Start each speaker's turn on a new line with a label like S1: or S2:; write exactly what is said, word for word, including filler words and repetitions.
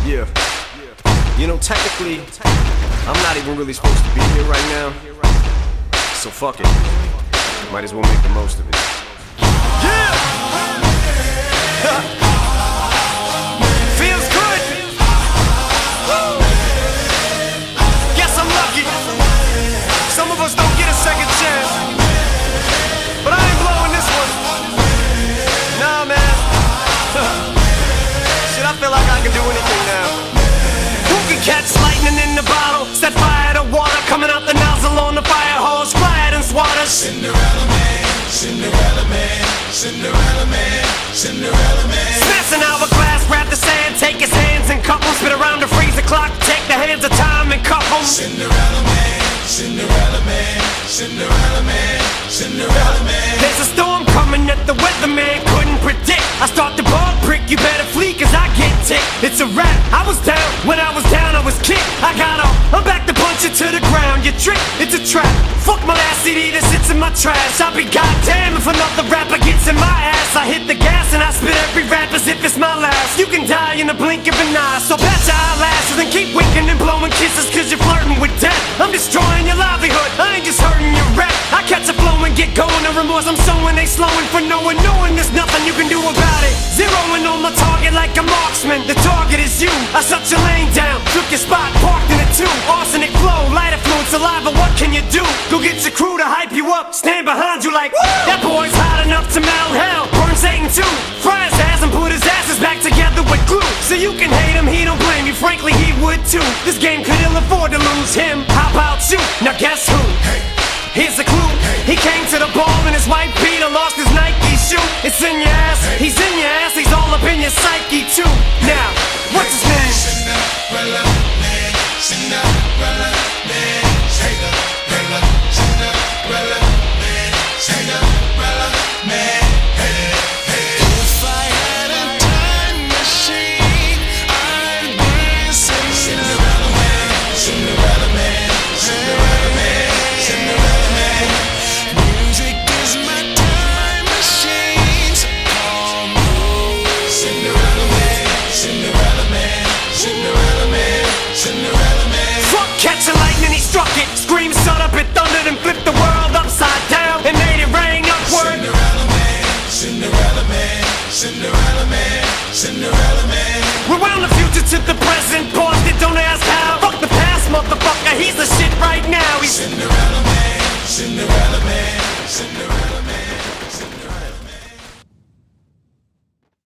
S1: Yeah. You know, technically, I'm not even really supposed to be here right now. So fuck it. Might as well make the most of it. Yeah! Feels good! Woo! Guess I'm lucky. Some of us don't get a second chance. But I ain't blowing this one. Nah, man. Shit, I feel like I can do anything now. Who can catch lightning in the bottle? Set fire to water coming out the nozzle on the fire hose. Quiet and swatter. Cinderella Man, Cinderella Man, Cinderella Man, Cinderella Man. Smash an hourglass, grab the sand, take his hands and cup them. Spit around the freezer clock, take the hands of time and cup them. Cinderella Man, Cinderella Man, Cinderella Man, Cinderella Man. There's a storm coming that the weatherman couldn't predict. I start the ball prick, you better flee cause I get ticked. It's a rap, I was down, when I was down I was kicked. I got up, I'm back to punch it to the ground. You trick, it's a trap. Fuck my last C D that sits in my trash. I'll be goddamn if another rapper gets in my ass. I hit the gas and I spit every rap as if it's my last. You can die in the blink of an eye, so pat your eyelashes and keep winking and blowing kisses cause you're flirting with death. I'm destroying your livelihood, I ain't just hurting your rep. I catch a flow and get going, the remorse I'm sowing, they slowing for no one, knowing there's nothing you can do about it. Zeroing on my target like a marksman, the target is you. I shut your lane down, took your spot, parked in it too. Arsenic flow, light affluent saliva, what can you do? Go get your crew to hype you up, stand behind you like, woo! That boy's hot enough to melt hell, burn Satan too. Fry his ass and put his asses back together with glue. So you can hate him, he don't blame you, frankly he would too. This game could ill afford to lose him, how about you? Now guess who? Hey. Here's a clue, he came to the ball in his white Peter, lost his Nike shoe. It's in your ass, he's in your ass, he's all up in your psyche too. Now, what's his name? Cinderella Man, Cinderella Man, Cinderella, Cinderella Man, Cinderella Man. If I had a time machine, I'd bring Cinderella Man, Cinderella Man, Cinderella Man, Cinderella Man. Music is my time machine, so call me Cinderella Man, Cinderella Man, Cinderella Man, Cinderella Man. Fuck catching lightning, he struck it. Scream, shut up, it thundered and flipped the world upside down and made it rain upward. Cinderella Man, Cinderella Man, Cinderella Man, Cinderella Man. Rewound the future to the present, paused it, don't ask how. Fuck the past, motherfucker, he's the shit right now. He's Cinderella Man, Cinderella Man, Cinderella.